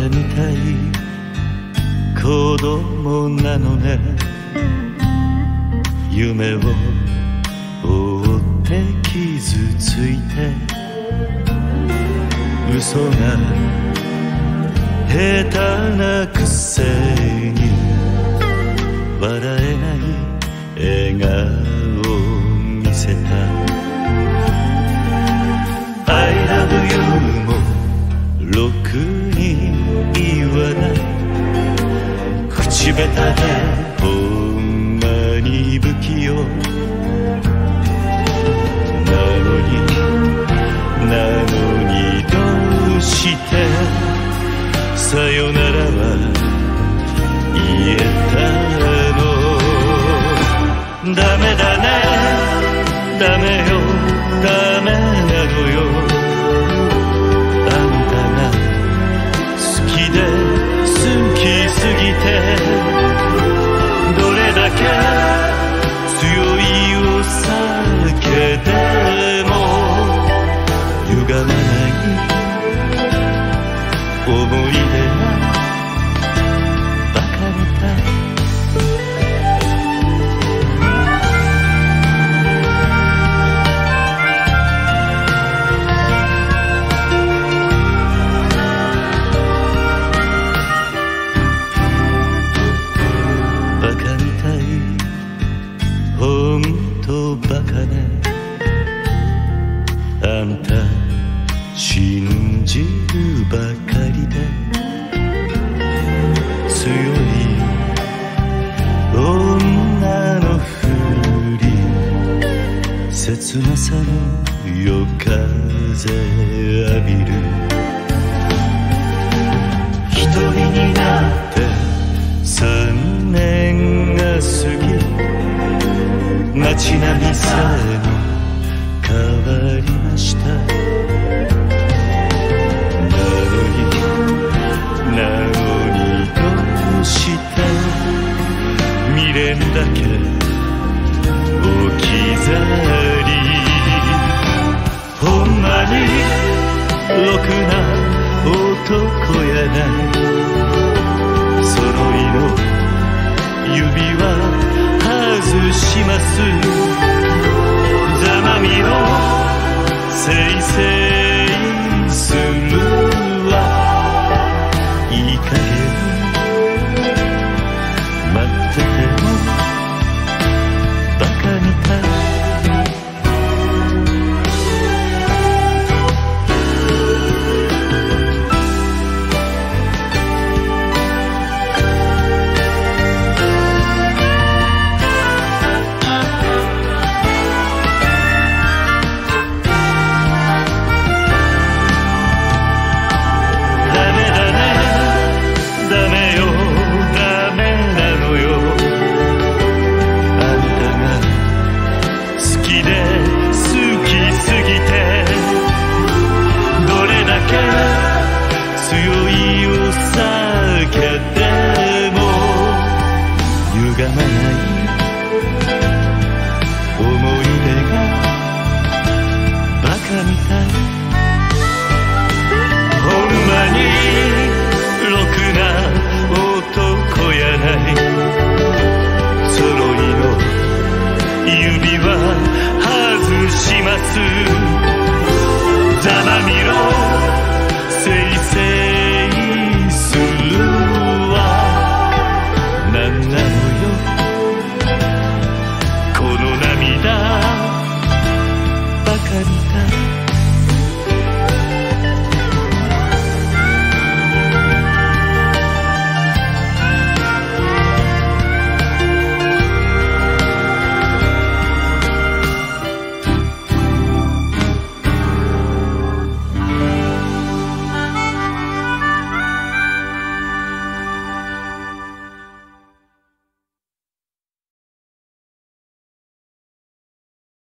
みたい子供なのね。夢を追って傷ついて嘘が下手なくせに笑えない笑顔を見せた。 I love you もろくに言わない口下手でほんまに不器用なのにどうしてさよならは言えたの。ダメだねダメよダメなのよ。あんたが好きで好きすぎてどれだけ強いお酒でも歪まない思い出がバカみたい。ほんとバカね。あんた信じるばかりで強い女のふり切なさの夜風浴びる。一人になって3年が過ぎ街並みさえも変わりました。なのにどうして未練だけ置き去り。ほんまにろくな男やない。揃いの指輪外します。ざまみろせいせい